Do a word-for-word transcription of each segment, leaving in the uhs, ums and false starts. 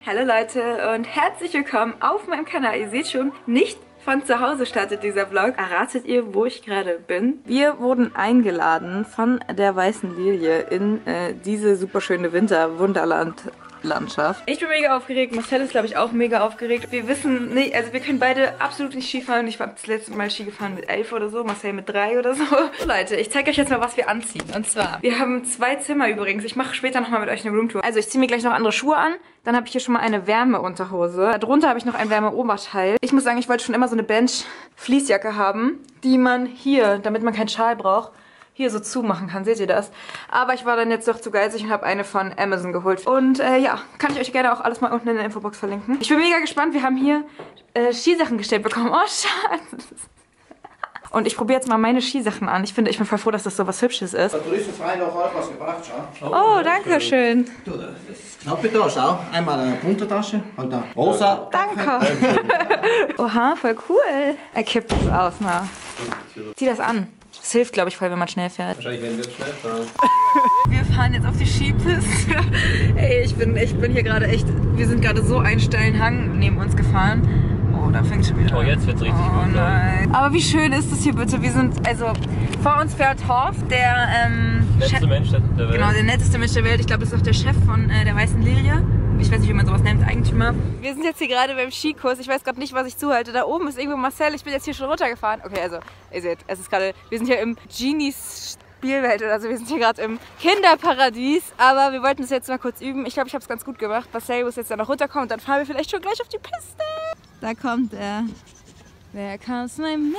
Hallo Leute und herzlich willkommen auf meinem Kanal. Ihr seht schon, nicht von zu Hause startet dieser Vlog. Erratet ihr, wo ich gerade bin? Wir wurden eingeladen von der Weißen Lilie in äh, diese super schöne Winter-Wunderland Landschaft. Ich bin mega aufgeregt, Marcel ist glaube ich auch mega aufgeregt. Wir wissen nicht, also wir können beide absolut nicht Ski fahren. Ich war das letzte Mal Ski gefahren mit elf oder so, Marcel mit drei oder so. So Leute, ich zeige euch jetzt mal, was wir anziehen. Und zwar, wir haben zwei Zimmer übrigens. Ich mache später nochmal mit euch eine Roomtour. Also ich ziehe mir gleich noch andere Schuhe an. Dann habe ich hier schon mal eine Wärmeunterhose. Darunter habe ich noch ein Wärmeoberteil. Ich muss sagen, ich wollte schon immer so eine Bench-Fließjacke haben, die man hier, damit man keinen Schal braucht, hier so zumachen kann. Seht ihr das? Aber ich war dann jetzt doch zu geizig und habe eine von Amazon geholt. Und äh, ja, kann ich euch gerne auch alles mal unten in der Infobox verlinken. Ich bin mega gespannt. Wir haben hier äh, Skisachen gestellt bekommen. Oh, schade. Und ich probiere jetzt mal meine Skisachen an. Ich finde, ich bin voll froh, dass das so was Hübsches ist. Du hast frei noch was gebracht, schau. Oh, danke schön. Du, das ist knappe da, schau. Einmal eine bunte Tasche und dann rosa. Danke. Oha, voll cool. Er kippt es aus, na. Zieh das an. Das hilft, glaube ich, voll, wenn man schnell fährt. Wahrscheinlich werden wir schnell fahren. Wir fahren jetzt auf die Skipiste. Ey, ich bin, ich bin hier gerade echt... Wir sind gerade so einen steilen Hang neben uns gefahren. Oh, da fängt schon wieder an. Oh, jetzt wird's richtig oh, gut. Nein. Aber wie schön ist das hier bitte? Wir sind... Also, vor uns fährt Horf, der... Ähm, Netteste Mensch der Welt. Genau, der netteste Mensch der Welt. Ich glaube, das ist auch der Chef von äh, der Weißen Lilie. Ich weiß nicht, wie man sowas nennt, Eigentümer. Wir sind jetzt hier gerade beim Skikurs. Ich weiß gerade nicht, was ich zuhalte. Da oben ist irgendwo Marcel. Ich bin jetzt hier schon runtergefahren. Okay, also, ihr seht, es ist gerade... Wir sind hier im Genies Spielwelt. Also, wir sind hier gerade im Kinderparadies. Aber wir wollten es jetzt mal kurz üben. Ich glaube, ich habe es ganz gut gemacht. Marcel muss jetzt da noch runterkommen und dann fahren wir vielleicht schon gleich auf die Piste. Da kommt er. There comes my man.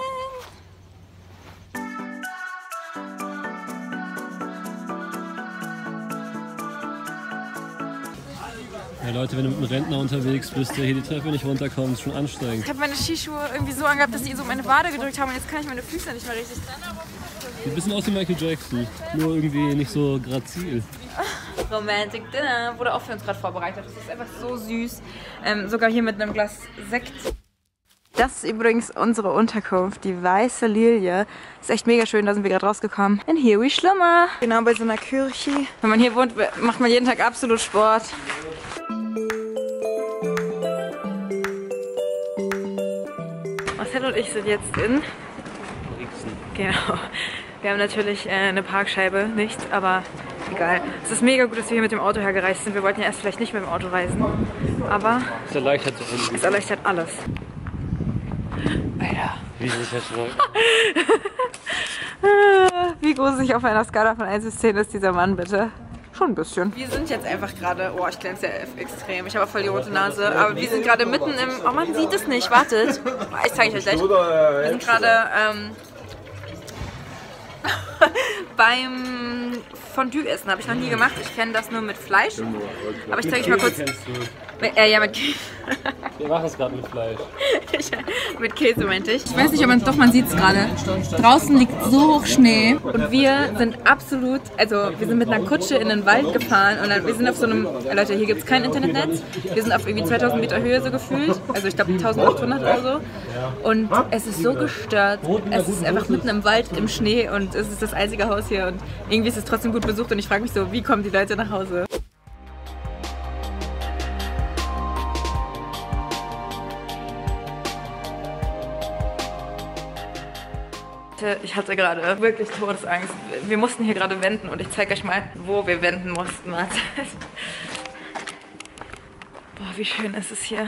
Ja Leute, wenn du mit einem Rentner unterwegs bist, der hier die Treppe nicht runterkommt, ist schon anstrengend. Ich habe meine Skischuhe irgendwie so angehabt, dass die so um meine Wade gedrückt haben und jetzt kann ich meine Füße nicht mehr richtig. Sieht ein bisschen aus wie Michael Jackson, nur irgendwie nicht so grazil. Romantic Dinner wurde auch für uns gerade vorbereitet. Das ist einfach so süß. Ähm, sogar hier mit einem Glas Sekt. Das ist übrigens unsere Unterkunft, die Weiße Lilie. Ist echt mega schön, da sind wir gerade rausgekommen. In Here We Schlummer. Genau bei so einer Kirche. Wenn man hier wohnt, macht man jeden Tag absolut Sport. Marcel und ich sind jetzt in Rixen. Genau. Wir haben natürlich äh, eine Parkscheibe nicht, aber egal. Es ist mega gut, dass wir hier mit dem Auto hergereist sind. Wir wollten ja erst vielleicht nicht mit dem Auto reisen, aber Das erleichtert so irgendwie. es erleichtert alles. Alter. Wie sich das so. Wie gruselig auf einer Skala von eins bis zehn ist dieser Mann, bitte? Schon ein bisschen. Wir sind jetzt einfach gerade, oh, ich glänze ja extrem. Ich habe voll die rote Nase, aber wir sind gerade mitten im, oh, man sieht es nicht, wartet. Ich zeige euch gleich. Wir sind gerade ähm, beim Fondue essen. Habe ich noch nie gemacht. Ich kenne das nur mit Fleisch. Aber ich zeige euch mal kurz. Äh, ja, mit Käse. Wir machen es gerade mit Fleisch. Mit Käse meinte ich. Ich weiß nicht, ob man doch, man sieht es gerade. Draußen liegt so hoch Schnee und wir sind absolut, also wir sind mit einer Kutsche in den Wald gefahren und dann, wir sind auf so einem, Leute, hier gibt es kein Internetnetz. Wir sind auf irgendwie zweitausend Meter Höhe so gefühlt, also ich glaube eintausendachthundert oder so. Und es ist so gestört. Es ist einfach mitten im Wald im Schnee und es ist das einzige Haus hier und irgendwie ist es trotzdem gut besucht und ich frage mich so, wie kommen die Leute nach Hause? Ich hatte gerade wirklich Todesangst. Wir mussten hier gerade wenden und ich zeige euch mal, wo wir wenden mussten. Boah, wie schön ist es hier.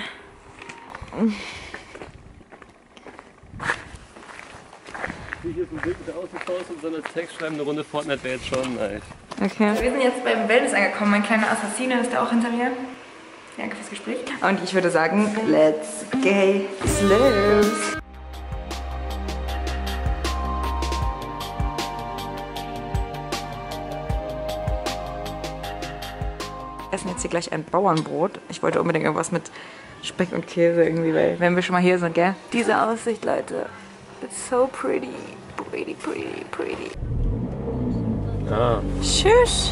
Hier ist ein Bild mit der Außenfaust und so eine Text schreiben, eine Runde Fortnite wäre jetzt schon nice. Okay. Wir sind jetzt beim Wellness angekommen. Mein kleiner Assassine ist da auch hinter mir. Danke fürs Gespräch. Und ich würde sagen, let's get slow. Essen jetzt hier gleich ein Bauernbrot. Ich wollte unbedingt irgendwas mit Speck und Käse irgendwie, weil wenn wir schon mal hier sind, gell? Diese Aussicht, Leute. It's so pretty. Pretty, pretty, pretty. Ah. Tschüss.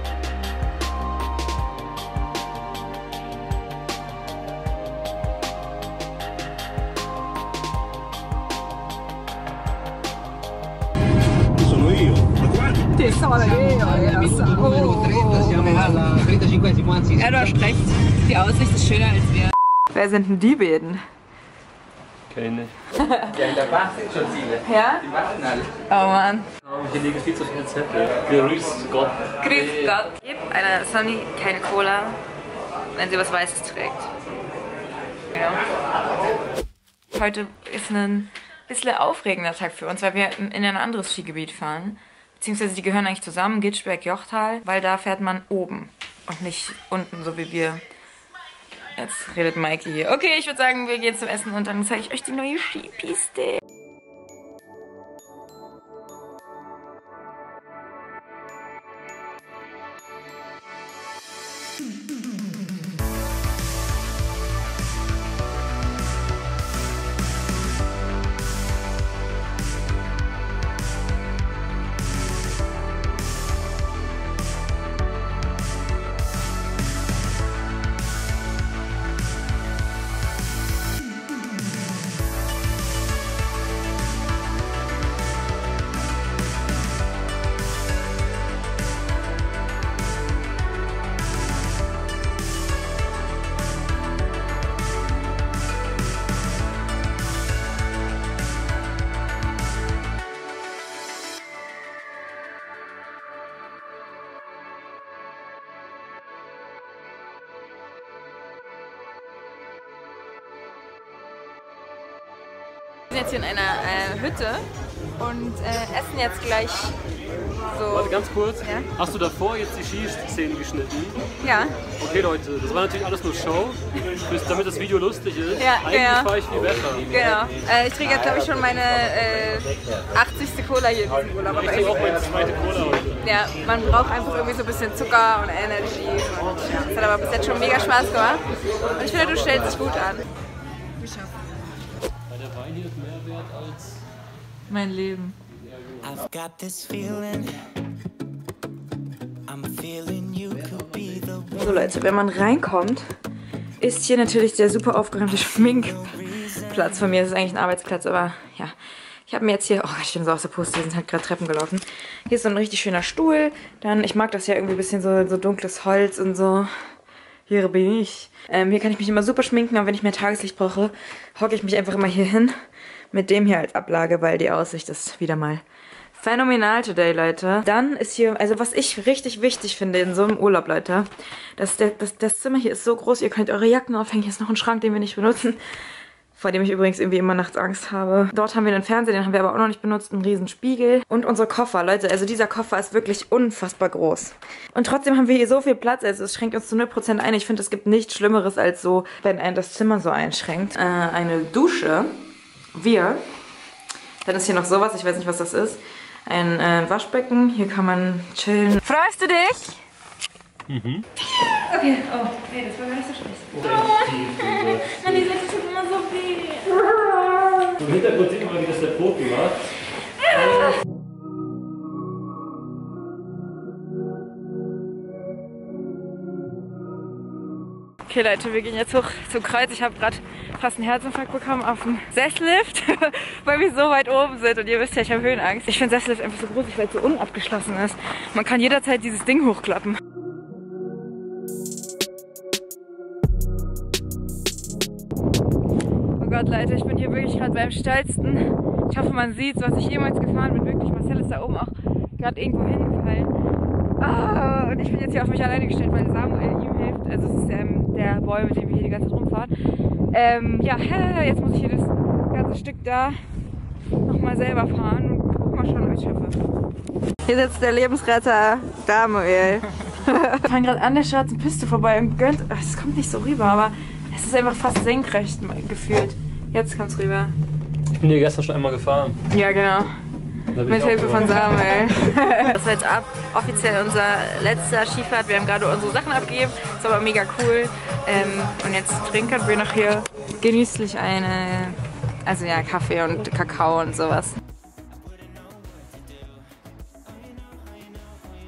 Sono io. Ma guarda. Ti stavo da che io, Minuto numero trenta, siamo alla trentacinquesimo, anzi. Er, du hast recht. Die Aussicht ist schöner als wir. Wer sind denn die beiden? Kenn ich nicht. Ja, in der Bar sind schon viele. Ja? Die warten alle. Oh Mann. Hier liegen viel zu viele Zettel. Grüß Gott. Grüß Gott. Gib einer Sonny keine Cola, wenn sie was Weißes trägt. Ja. Heute ist ein bisschen aufregender Tag für uns, weil wir in ein anderes Skigebiet fahren. Beziehungsweise die gehören eigentlich zusammen, Gitschberg, Jochtal, weil da fährt man oben und nicht unten, so wie wir. Jetzt redet Maike hier. Okay, ich würde sagen, wir gehen zum Essen und dann zeige ich euch die neue Skipiste. Wir sind jetzt hier in einer äh, Hütte und äh, essen jetzt gleich so. Warte, ganz kurz. Ja? Hast du davor jetzt die Skiszenen geschnitten? Ja. Okay, Leute, das war natürlich alles nur Show, damit das Video lustig ist. Ja, Eigentlich genau. war ich viel besser. Genau. Äh, ich trinke jetzt, glaube ich, schon meine äh, achtzigste Cola hier in diesem Urlaub. Ich Aber trinke ich, auch meine zweite Cola heute. ja, man braucht einfach irgendwie so ein bisschen Zucker und Energy. Und, ja, das hat aber bis jetzt schon mega Spaß gemacht. Und ich finde, du stellst dich gut an. Weil der Wein hier ist mehr wert als Mein Leben. I've got this feeling. I'm feeling you could be the one. So Leute, wenn man reinkommt, ist hier natürlich der super aufgeräumte Schminkplatz von mir. Das ist eigentlich ein Arbeitsplatz, aber ja. Ich habe mir jetzt hier, oh, ich bin so aus der Puste, wir sind halt gerade Treppen gelaufen. Hier ist so ein richtig schöner Stuhl. Dann, ich mag das ja irgendwie ein bisschen so, so dunkles Holz und so. Hier bin ich. Ähm, hier kann ich mich immer super schminken, aber wenn ich mehr Tageslicht brauche, hocke ich mich einfach immer hier hin. Mit dem hier als Ablage, weil die Aussicht ist wieder mal phänomenal today, Leute. Dann ist hier, also was ich richtig wichtig finde in so einem Urlaub, Leute, dass der, das, das Zimmer hier ist so groß, ihr könnt eure Jacken aufhängen. Hier ist noch ein Schrank, den wir nicht benutzen. Vor dem ich übrigens irgendwie immer nachts Angst habe. Dort haben wir einen Fernseher, den haben wir aber auch noch nicht benutzt. Einen riesen Spiegel. Und unsere Koffer, Leute. Also dieser Koffer ist wirklich unfassbar groß. Und trotzdem haben wir hier so viel Platz. Also es schränkt uns zu null Prozent ein. Ich finde, es gibt nichts Schlimmeres als so, wenn ein das Zimmer so einschränkt. Äh, eine Dusche. Wir. Dann ist hier noch sowas. Ich weiß nicht, was das ist. Ein äh, Waschbecken. Hier kann man chillen. Freust du dich? Mhm. Okay. Oh, nee, das war gar nicht so schlecht. Oh, Mann, die Seite tut immer so weh. Im Hintergrund sieht man, wie das der Profi macht. Okay Leute, wir gehen jetzt hoch zum Kreuz. Ich habe gerade fast einen Herzinfarkt bekommen auf dem Sessellift, weil wir so weit oben sind. Und ihr wisst ja, ich habe Höhenangst. Ich finde Sessellift einfach so gruselig, weil es so unabgeschlossen ist. Man kann jederzeit dieses Ding hochklappen. Oh Gott, Leute, ich bin hier wirklich gerade beim Steilsten. Ich hoffe, man sieht, was ich jemals gefahren bin. Wirklich, Marcel ist da oben auch gerade irgendwo hingefallen. Ah, und ich bin jetzt hier auf mich alleine gestellt, weil Samuel ihm hilft. Also es ist ähm, der Boy, mit dem wir hier die ganze Zeit rumfahren. Ähm, ja, jetzt muss ich hier das ganze Stück da nochmal selber fahren. Und mal schauen, ob ich schaffe. Hier sitzt der Lebensretter Samuel. Wir fahren gerade an der schwarzen Piste vorbei und gönnt. Es kommt nicht so rüber, aber es ist einfach fast senkrecht gefühlt. Jetzt kommt's rüber. Ich bin hier gestern schon einmal gefahren. Ja, genau. Mit Hilfe von Samuel. Das war jetzt ab, offiziell unser letzter Skifahrt. Wir haben gerade unsere Sachen abgegeben. Das war aber mega cool. Ähm, und jetzt trinken wir noch hier genüsslich eine, also ja, Kaffee und Kakao und sowas.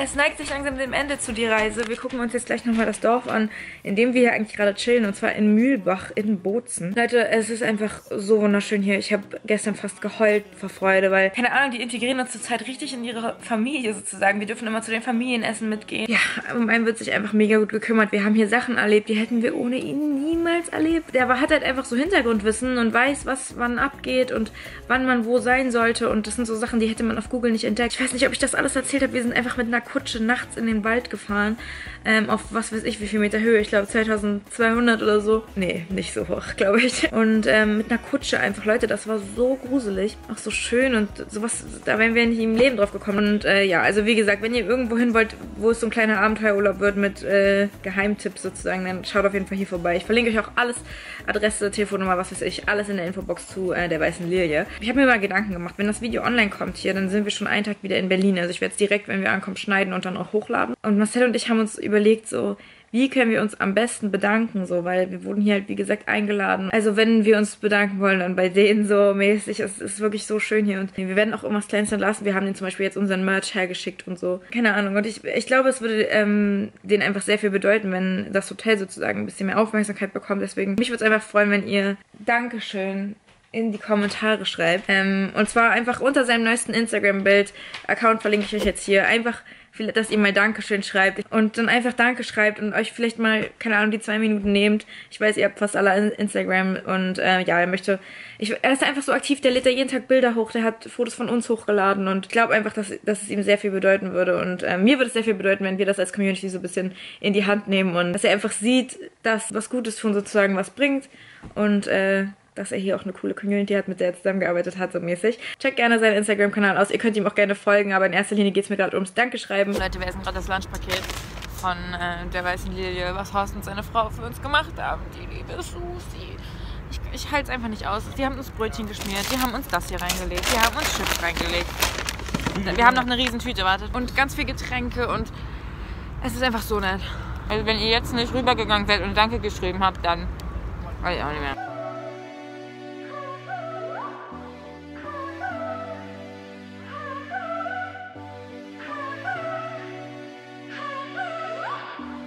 es neigt sich langsam dem Ende zu die Reise. Wir gucken uns jetzt gleich nochmal das Dorf an, in dem wir hier eigentlich gerade chillen. Und zwar in Mühlbach in Bozen. Leute, es ist einfach so wunderschön hier. Ich habe gestern fast geheult vor Freude, weil, keine Ahnung, die integrieren uns zurzeit richtig in ihre Familie sozusagen. Wir dürfen immer zu den Familienessen mitgehen. Ja, um einen wird sich einfach mega gut gekümmert. Wir haben hier Sachen erlebt, die hätten wir ohne ihn niemals erlebt. Der hat halt einfach so Hintergrundwissen und weiß, was wann abgeht und wann man wo sein sollte. Und das sind so Sachen, die hätte man auf Google nicht entdeckt. Ich weiß nicht, ob ich das alles erzählt habe. Wir sind einfach mit einer Kutsche nachts in den Wald gefahren. Ähm, auf was weiß ich wie viel Meter Höhe. Ich glaube zweitausendzweihundert oder so. Nee, nicht so hoch, glaube ich. Und ähm, mit einer Kutsche einfach. Leute, das war so gruselig. Auch so schön und sowas, da wären wir nicht im Leben drauf gekommen. Und äh, ja, also wie gesagt, wenn ihr irgendwo hin wollt, wo es so ein kleiner Abenteuerurlaub wird mit äh, Geheimtipps sozusagen, dann schaut auf jeden Fall hier vorbei. Ich verlinke euch auch alles, Adresse, Telefonnummer, was weiß ich, alles in der Infobox zu äh, der Weißen Lilie. Ich habe mir mal Gedanken gemacht, wenn das Video online kommt hier, dann sind wir schon einen Tag wieder in Berlin. Also ich werde es direkt, wenn wir ankommen, schneiden und dann auch hochladen. Und Marcel und ich haben uns überlegt, so, wie können wir uns am besten bedanken, so, weil wir wurden hier halt, wie gesagt, eingeladen. Also wenn wir uns bedanken wollen, dann bei denen so mäßig. Es ist wirklich so schön hier und wir werden auch irgendwas Kleines lassen. Wir haben denen zum Beispiel jetzt unseren Merch hergeschickt und so. Keine Ahnung. Und ich, ich glaube, es würde ähm, denen einfach sehr viel bedeuten, wenn das Hotel sozusagen ein bisschen mehr Aufmerksamkeit bekommt. Deswegen, mich würde es einfach freuen, wenn ihr Dankeschön in die Kommentare schreibt. Ähm, und zwar einfach unter seinem neuesten Instagram-Bild. Account verlinke ich euch jetzt hier. Einfach, dass ihr mal Dankeschön schreibt und dann einfach Danke schreibt und euch vielleicht mal, keine Ahnung, die zwei Minuten nehmt. Ich weiß, ihr habt fast alle Instagram und äh, ja, er möchte, ich, er ist einfach so aktiv, der lädt da jeden Tag Bilder hoch, der hat Fotos von uns hochgeladen und ich glaube einfach, dass, dass es ihm sehr viel bedeuten würde und äh, mir würde es sehr viel bedeuten, wenn wir das als Community so ein bisschen in die Hand nehmen und dass er einfach sieht, dass was Gutes tun sozusagen was bringt und äh, dass er hier auch eine coole Community hat, mit der er zusammengearbeitet hat, so mäßig. Checkt gerne seinen Instagram-Kanal aus. Ihr könnt ihm auch gerne folgen, aber in erster Linie geht es mir gerade ums Dankeschreiben. Leute, wir essen gerade das Lunchpaket von äh, der Weißen Lilie, was Horst und seine Frau für uns gemacht haben. Die liebe Susi. Ich, ich halte es einfach nicht aus. Die haben uns Brötchen geschmiert, die haben uns das hier reingelegt, die haben uns Chips reingelegt. Wir haben noch eine riesen Tüte erwartet und ganz viel Getränke und es ist einfach so nett. Also wenn ihr jetzt nicht rübergegangen seid und Danke geschrieben habt, dann weiß ich auch nicht mehr.